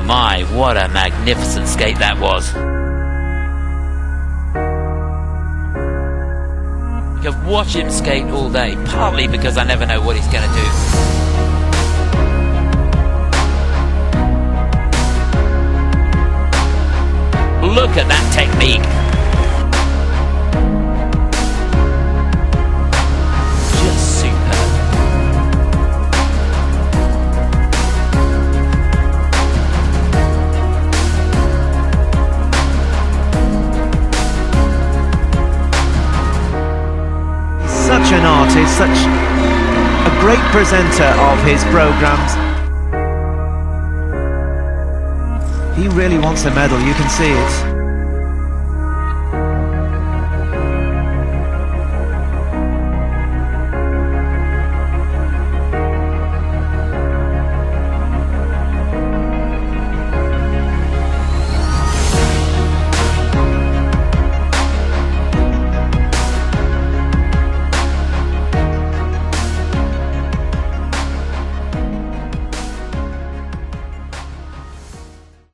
my, what a magnificent skate that was. You can watch him skate all day, partly because I never know what he's going to do. Look at that technique. Just superb. Such an artist, such a great presenter of his programs. He really wants a medal, you can see it.